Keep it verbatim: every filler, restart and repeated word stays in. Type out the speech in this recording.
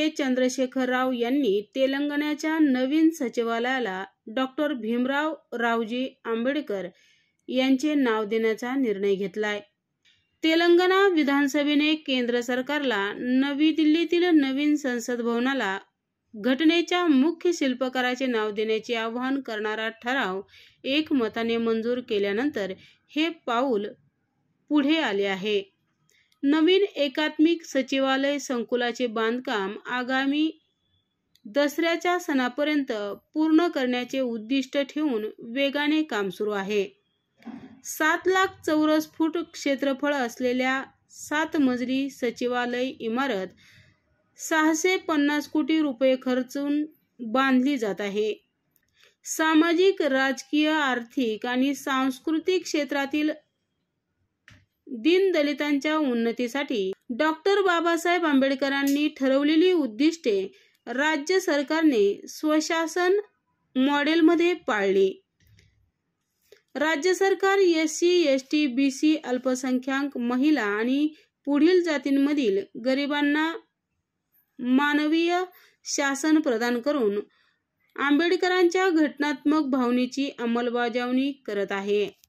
चंद्रशेखर राव यांनी तेलंगणाच्या नवीन सचिवालयाला डॉक्टर भीमराव रावजी आंबेडकर यांचे नाव देण्याचा निर्णय घेतलाय। तेलंगणा विधानसभेने केंद्र सरकारला नवी दिल्लीतील नवीन संसद भवनाला घटनेच्या मुख्य शिल्पकाराचे नाव देण्याचे आवाहन करणारा ठराव एकमताने मंजूर केल्यानंतर हे पाऊल पुढे आले आहे। नवीन एकात्मिक सचिवालय संकुलाचे बांधकाम आगामी दसऱ्याच्या सणापर्यंत पूर्ण करण्याचे उद्दिष्ट ठेवून वेगाने काम सुरू आहे। सात लाख चौरस फूट क्षेत्रफळ असलेल्या सात मजली सचिवालय इमारत सहाशे पन्नास कोटी रुपये खर्चून बांधली जात आहे। सामाजिक, राजकीय, आर्थिक आणि सांस्कृतिक क्षेत्रातील दीनदलितांच्या उन्नतीसाठी डॉक्टर बाबासाहेब आंबेडकरांनी ठरवलेली उद्दिष्टे राज्य सरकारने स्वशासन मॉडेलमध्ये पाळली। राज्य सरकार एससी, एसटी, बीसी, अल्पसंख्याक, महिला आणि पुढील जातींमधील गरिबांना मानवीय शासन प्रदान करून आंबेडकरांच्या घटनात्मक भावनेची अंमलबजावणी करत आहे।